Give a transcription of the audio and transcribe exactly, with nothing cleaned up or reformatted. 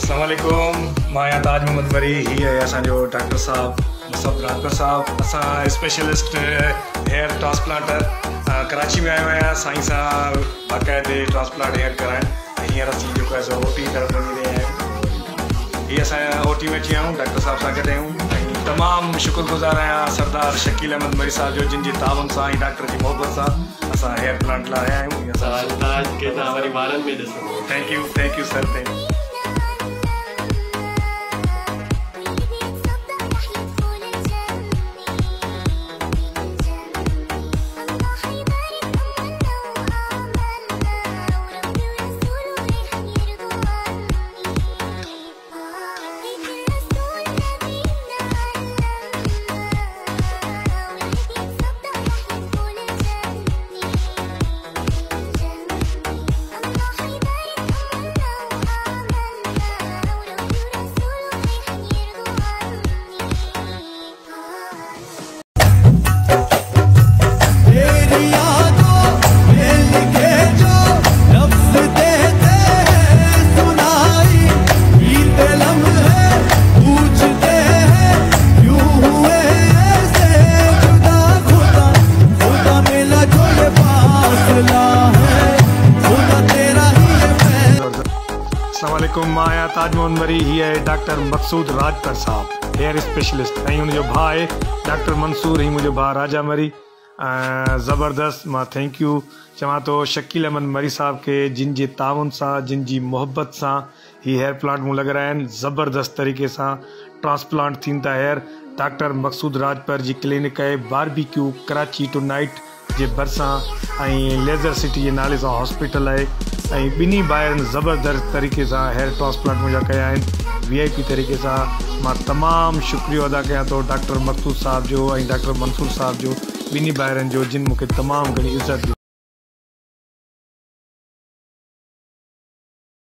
अस्सलाम वालेकुम। मां आहियां ताज मोहम्मद वरी। ही आहे असांजो डॉक्टर साहब मुसब राजपर साहब। असां स्पेशलिस्ट हेयर ट्रांसप्लांटर कराची में आयो आहियां साईं सां बाक़ाइदे ट्रांसप्लांट हेयर कराइण। हींअर असीं जेको आहे सो ओ टी तरफ़ वञी रहिया आहियूं। हीअ असां ओ टी में अची विया आहियूं, डॉक्टर साहब सां गॾु आहियूं ऐं तमामु शुक्रगुज़ार आहियां सरदार शकील अहमद मरी साहब जो, जिन जे तावन सां ऐं डॉक्टर जी मोहबत सां असां हेयर प्लांट लाइ आया आहियूं। Thank you thank you sir, thank you. अस्सलामुअलैकुम। मां आहियां ताज मोहम्मद वरी। ही आहे doctor Maqsood Rajpar sahab, hair specialist, ऐं हुनजो भाउ आहे डॉक्टर मंसूर। ही मुंहिंजो भाउ राजा मरी। ज़बरदस्त। मां थैंक यू चवां थो शकील अहमद मरी साहब खे, जिन जे ताउन सां, जिन जी मोहबत सां ही हेयर प्लांट मूं लॻाया आहिनि। ज़बरदस्त तरीक़े सां ट्रांसप्लांट थींदा था हेयर। डॉक्टर मक़सूद राजपर जी क्लिनिक आहे बारबीक्यू कराची टू नाइट जे भरिसां, ऐं लेज़र सिटी जे नाले सां हॉस्पिटल आहे। ऐं ॿिन्ही ॿाहिरि ज़बरदस्त तरीक़े सां हेयर ट्रांसप्लांट मुंहिंजा कया आहिनि वी आई पी तरीक़े सां। मां तमामु शुक्रिया अदा कयां थो डॉक्टर मक़सूद साहब जो ऐं डॉक्टर मंसूर साहब जो, ॿिन्ही ॿाहिरनि जो, जिन मूंखे तमामु घणी इज़त ॾिनी।